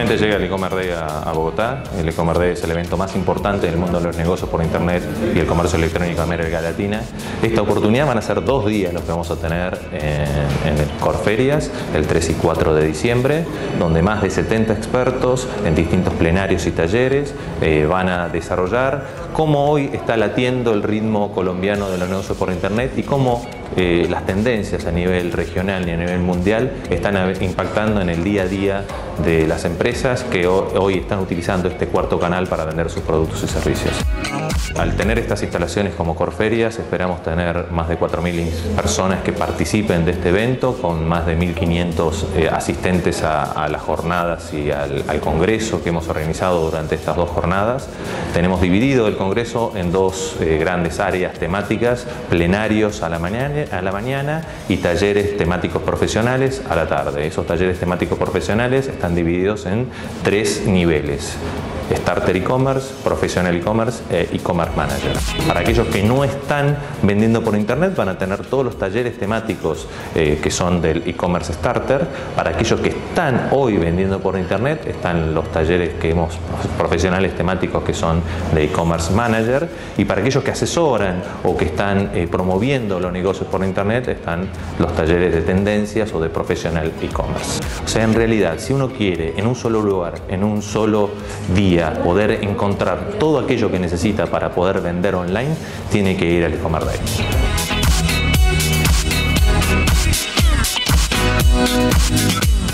Nuevamente llega el e-commerce Day a Bogotá. El e-commerce Day es el evento más importante del mundo de los negocios por internet y el comercio electrónico de América Latina. Esta oportunidad van a ser 2 días los que vamos a tener en el Corferias, el 3 y 4 de diciembre, donde más de 70 expertos en distintos plenarios y talleres van a desarrollar cómo hoy está latiendo el ritmo colombiano de los negocios por internet y cómo las tendencias a nivel regional y a nivel mundial están impactando en el día a día de las empresas que hoy están utilizando este cuarto canal para vender sus productos y servicios. Al tener estas instalaciones como Corferias, esperamos tener más de 4.000 personas que participen de este evento, con más de 1.500 asistentes a las jornadas y al congreso que hemos organizado durante estas 2 jornadas. Tenemos dividido el congreso en 2 grandes áreas temáticas: plenarios a la mañana y talleres temáticos profesionales a la tarde. Esos talleres temáticos profesionales están divididos en 3 niveles: Starter e-commerce, Professional e-commerce e e-commerce manager. Para aquellos que no están vendiendo por internet, van a tener todos los talleres temáticos que son del e-commerce starter. Para aquellos que están hoy vendiendo por internet, están los talleres profesionales temáticos que son de e-commerce manager. Y para aquellos que asesoran o que están promoviendo los negocios por internet, están los talleres de tendencias o de professional e-commerce. O sea, en realidad, si uno quiere en un solo lugar, en un solo día, poder encontrar todo aquello que necesita para poder vender online, tiene que ir al e-commerce Day.